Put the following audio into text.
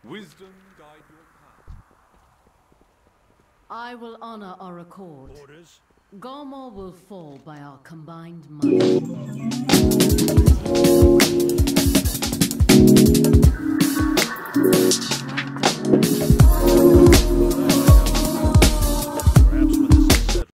Wisdom guide your path. I will honor our accord. Orders. Gormor will fall by our combined might.